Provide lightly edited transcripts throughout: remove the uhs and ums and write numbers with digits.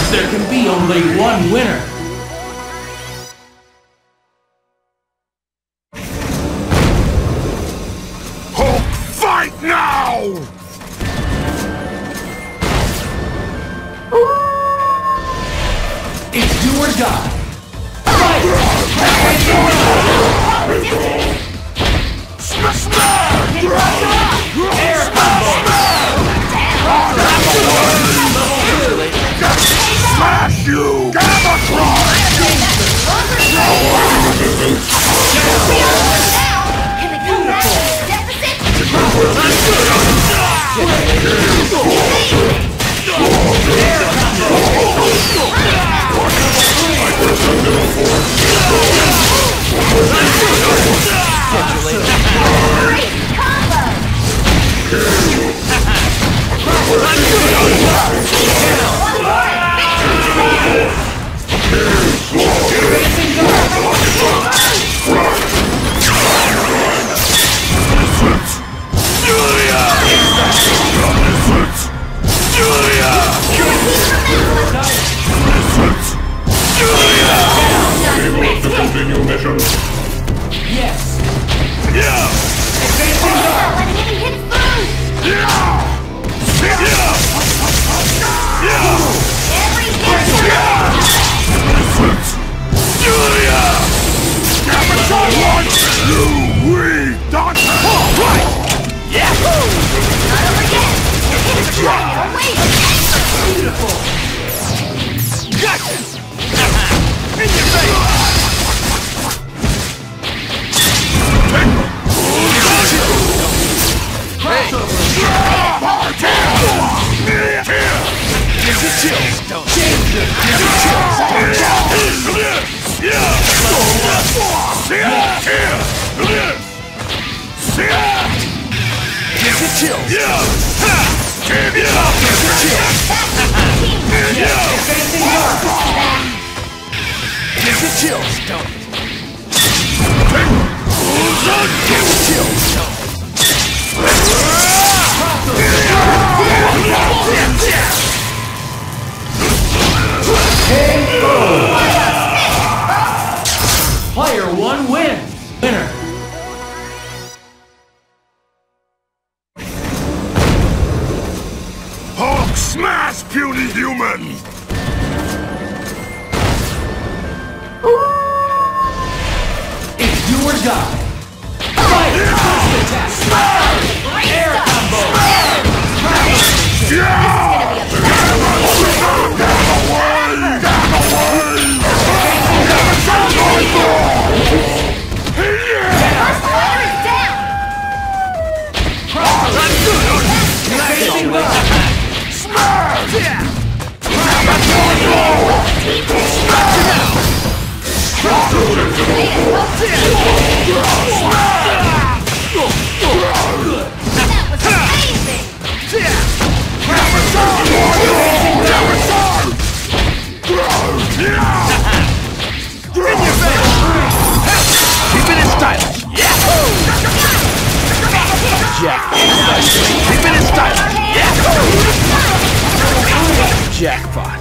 There can be only one winner. Hulk, fight now! It's do or die. Fight! Smash! Air combo! Smash you! Gamatron! Can they come back from this deficit? Great combo! Continue mission. Yes! Yeah! Advancing guard! Letting any hits through! Yeah! Every hit counts! Julia! You weak doctor! Right! Yahoo! Not over yet! Your hits are trying to wait! Beautiful! Gotcha! In your face! Gives you chills, don't danger! Gives you chills, don't gives you chills! Advancing guard! Gives you chills, don't it? Gives you chills, don't Player 1 wins! Winner! Hulk smash, puny human! It's do or die! Fight! Twist attack! Air combo! First player is down! Advancing guard! That was amazing! Keep it in stylish. Yahoo! Jack. Keep it in stylish. Yahoo! Jackpot.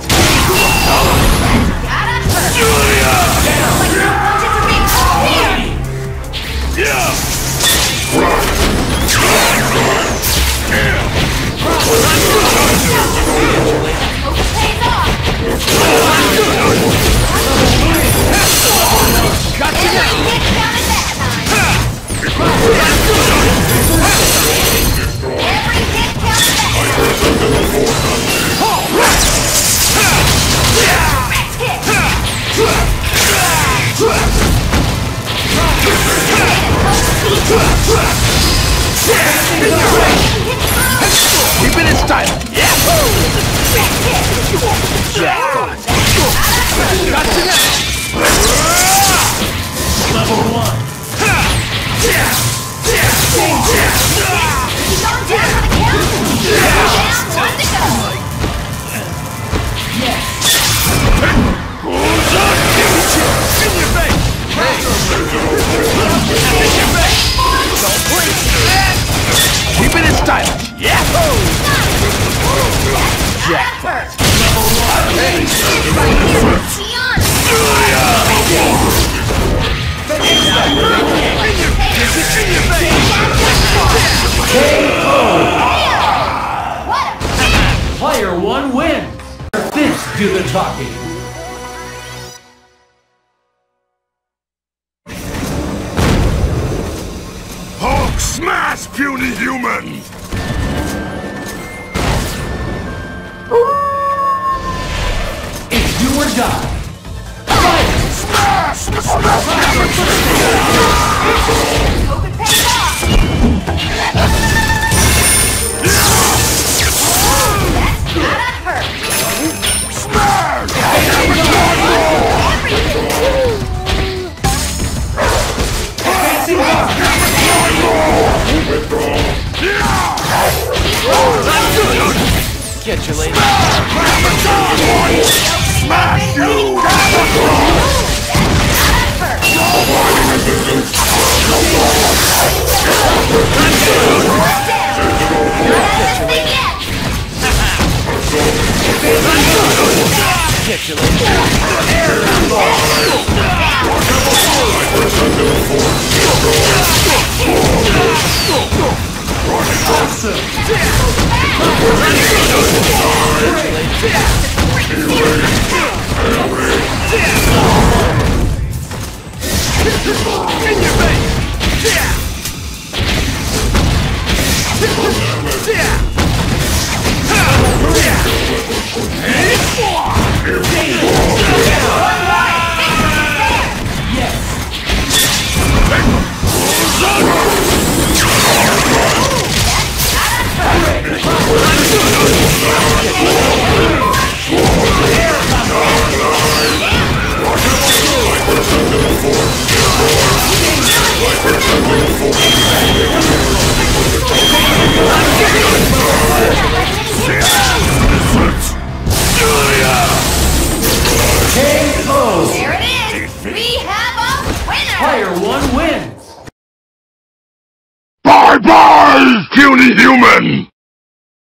Got us first! Like you wanted to be here! Hope it pays off! Got you now. Every hit counted that time! Every hit counted that Keep it in style. Yahoo! Jackpot. Got you now. Level 1! He's on down for the count! Down, one to go! Yes! In your face. Hey. In your face. Don't blink. Keep it in style. Yahoo! Jackpot. Level 1! Player one wins. This do the talking. Hulk smash, puny human! It's do or die. Smash! Hope it pays off. That's gotta hurt. Smash! Advancing guard. Get you later. Smash you! Get you later. There it is. We have a winner. Player one wins. Bye-bye, puny human!